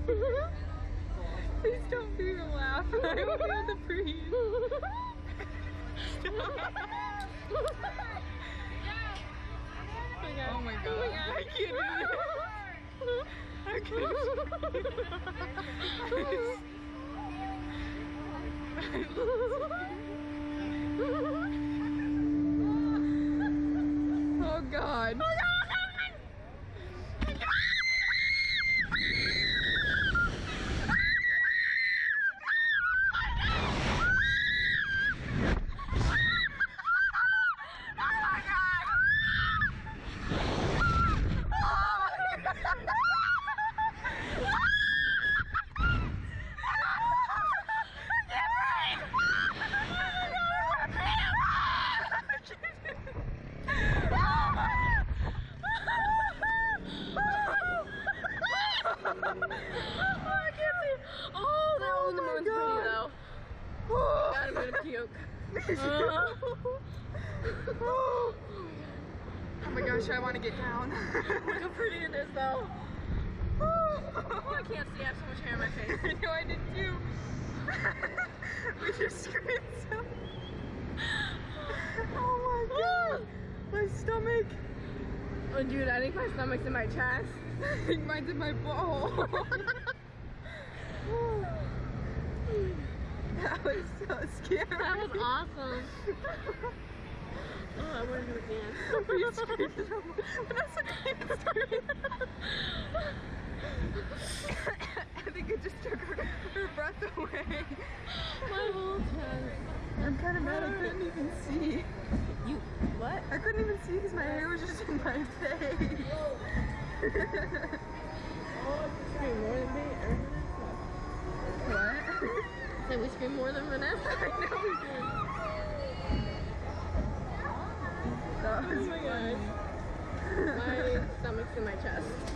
Please don't even laugh. I won't be able to breathe. Oh my god. I can't do this. I can't. Oh god. God, I'm gonna puke. Oh my gosh, I want to get down. Look how pretty it is though. Oh, I can't see, I have so much hair in my face. I know, I did too. We just screamed so. Oh my god. My stomach. Oh dude, I think my stomach's in my chest. I think mine's in my ball. That was so scary. That was awesome. Oh, I want to do it again. We screamed so much. Vanessa can't scream. I think it just took her breath away. My whole chest. I'm kind of mad I couldn't even see. You, what? I couldn't even see because my hair was just in my face. Scream more than me? What? Did we scream more than Vanessa? I know we did. Oh my god. My stomach's in my chest.